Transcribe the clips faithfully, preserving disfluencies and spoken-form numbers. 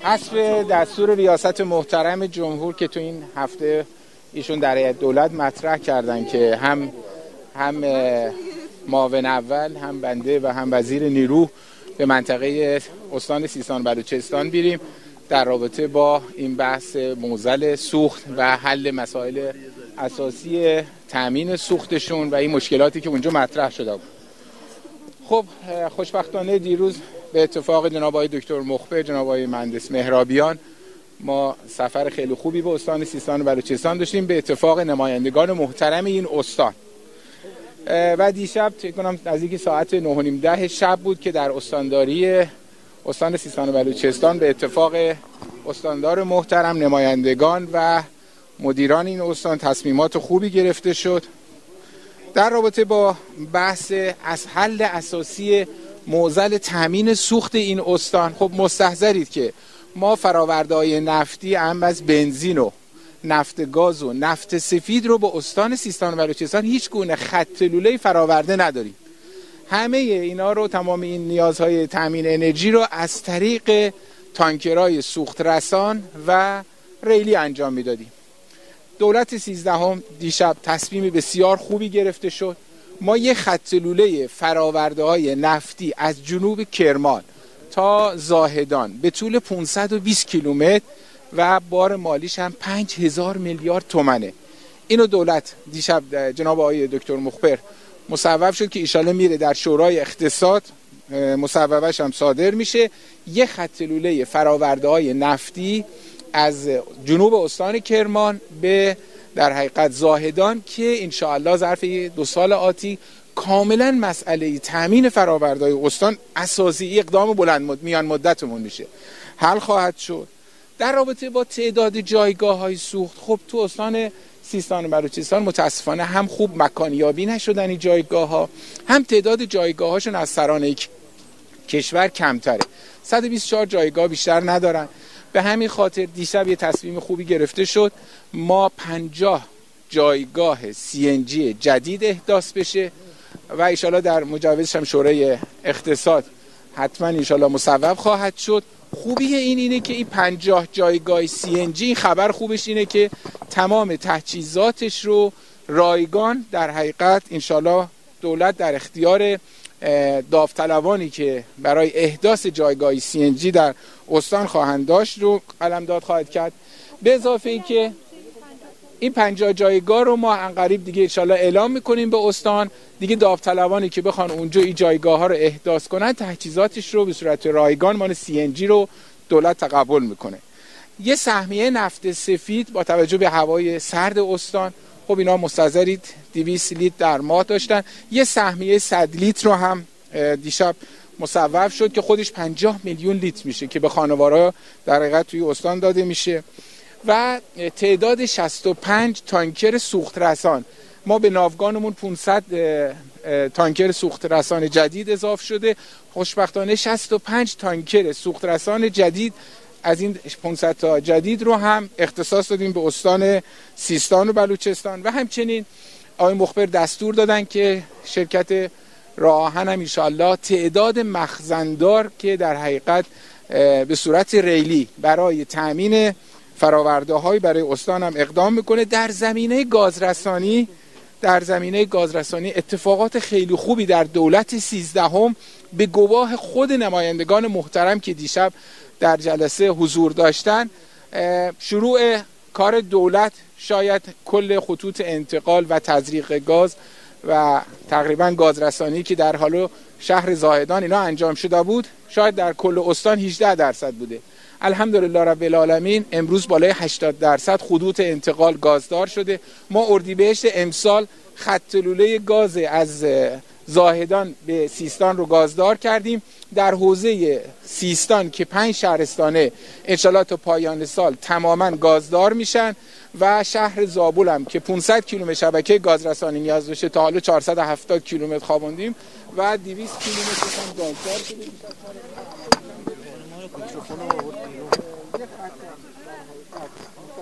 حسب دستور ریاست محترم جمهور که تو این هفته ایشون در هیئت دولت مطرح کردن که هم هم معاون اول هم بنده و هم وزیر نیرو به منطقه استان سیستان و بلوچستان بریم در رابطه با این بحث معضل سوخت و حل مسائل اساسی تامین سوختشون و این مشکلاتی که اونجا مطرح شده بود. خب خوشبختانه دیروز به اتفاق جناب آقای دکتر مخبر، جناب آقای مهندس مهرابیان، ما سفر خیلی خوبی به استان سیستان و بلوچستان داشتیم به اتفاق نمایندگان محترم این استان. و دیشب فکر کنم نزدیک ساعت نه و نیم ده شب بود که در استانداری استان سیستان و بلوچستان به اتفاق استاندار محترم، نمایندگان و مدیران این استان تصمیمات خوبی گرفته شد در رابطه با بحث از حل اساسی معضل تامین سوخت این استان. خب مستحضرید که ما فرآورده‌های نفتی هم از بنزین و نفت گاز و نفت سفید رو به استان سیستان و بلوچستان هیچ گونه خط لوله فراورده نداریم. همه اینا رو، تمام این نیازهای تامین انرژی رو از طریق تانکرهای سوخت رسان و ریلی انجام میدادیم. دولت سیزدهم دیشب تصمیم بسیار خوبی گرفته شد. ما یه خط لوله فراورده‌های نفتی از جنوب کرمان تا زاهدان به طول پانصد و بیست کیلومتر و بار مالیش هم پنج هزار میلیارد تومنه. اینو دولت دیشب جناب آقای دکتر مخبر مصوب شد که ایشالا میره در شورای اقتصاد، مصوبش هم صادر میشه. یه خط لوله فراورده‌های نفتی از جنوب استان کرمان به در حقیقت زاهدان که انشاءالله ظرف دو سال آتی کاملا مسئله تامین فرآورده‌های استان اساسی اقدام بلند مد... میان مدتمون میشه حل خواهد شد. در رابطه با تعداد جایگاه‌های سوخت، خب تو استان سیستان و بلوچستان متاسفانه هم خوب مکانیابی نشدن این جایگاه‌ها، هم تعداد جایگاه‌هاشون از سرانه کشور کمتره. صد و بیست و چهار جایگاه بیشتر ندارن. به همین خاطر دیشب یه تصمیم خوبی گرفته شد ما پنجاه جایگاه سی ان جی جدید احداث بشه و انشالله در مجوزش هم شورای اقتصاد حتما انشالله مصوب خواهد شد. خوبی این اینه که این پنجاه جایگاه سی ان جی، خبر خوبش اینه که تمام تجهیزاتش رو رایگان در حقیقت انشالله دولت در اختیار داوطلبانی که برای احداث جایگاه سی ان جی در استان خواهند داشت رو قلمداد خواهد کرد. به اضافه ای که این پنجاه جایگاه رو ما عنقریب دیگه انشالله اعلام میکنیم به استان. دیگه داوطلبانی که بخوان اونجا این جایگاه ها رو احداث کنن تجهیزاتش رو به صورت رایگان مان سی ان جی رو دولت تقبل میکنه. یه سهمیه نفت سفید با توجه به هوای سرد استان، خب اینا مستحضرید دویست لیتر در ماه داشتن، یه سهمیه صد لیتر رو هم دیشب مصوب شد که خودش پنجاه میلیون لیتر میشه که به خانوارها در حقیقت توی استان داده میشه. و تعداد شصت و پنج تانکر سوخت رسان، ما به ناوگانمون پانصد تانکر سوخت رسان جدید اضافه شده. خوشبختانه شصت و پنج تانکر سوخت رسان جدید از این پانصد تا جدید رو هم اختصاص دادیم به استان سیستان و بلوچستان. و همچنین آقای مخبر دستور دادن که شرکت راه آهن هم انشاءالله تعداد مخزندار که در حقیقت به صورت ریلی برای تامین فراورده‌های برای استان هم اقدام میکنه. در زمینه گازرسانی در زمینه گازرسانی اتفاقات خیلی خوبی در دولت سیزدهم به گواه خود نمایندگان محترم که دیشب در جلسه حضور داشتن، شروع کار دولت شاید کل خطوط انتقال و تزریق گاز و تقریبا گازرسانی که در حال شهر زاهدان اینا انجام شده بود شاید در کل استان هجده درصد بوده. الحمدلله رب العالمین امروز بالای هشتاد درصد خطوط انتقال گازدار شده. ما اردیبهشت امسال خط لوله گاز از زاهدان به سیستان رو گازدار کردیم. در حوزه سیستان که پنج شهرستانه انشالله تا پایان سال تماما گازدار میشن و شهر زابل هم که پانصد کیلومتر شبکه گازرسانی نیاز داشته تا حالا چهارصد و هفتاد کیلومتر خوابوندیم و دویست کیلومتر هم گازدار شده.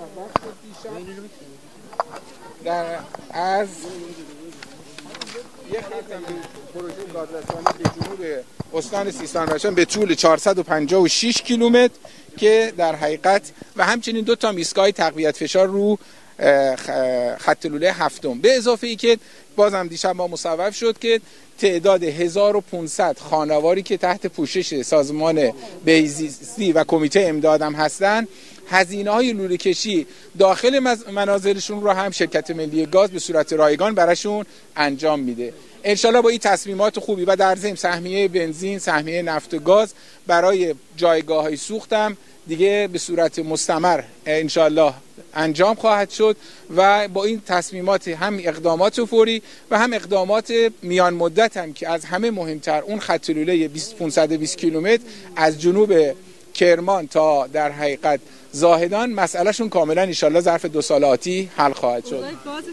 در از یه خط هم به پروژه گازرسانی به جنوب استان سیستان و به طول چهارصد و پنجاه و شش کیلومتر که در حقیقت و همچنین دو تا ایستگاه تقویت فشار رو خط لوله هفتم، به اضافه ای که بازم دیشب ما مصوب شد که تعداد هزار و پانصد خانواری که تحت پوشش سازمان بهزیستی و کمیته امداد هم هستن، هزینه های لوله کشی داخل منازلشون رو هم شرکت ملی گاز به صورت رایگان براشون انجام میده. انشالله با این تصمیمات خوبی و در ضمن سهمیه بنزین، سهمیه نفت و گاز برای جایگاه های سوختم دیگه به صورت مستمر انشالله انجام خواهد شد و با این تصمیمات هم اقدامات فوری و هم اقدامات میان مدت هم که از همه مهمتر اون خط لوله پانصد و بیست کیلومتر از جنوب کرمان تا در حقیقت زاهدان مسئلهشون کاملا انشالله ظرف دو سال آتی حل خواهد شد.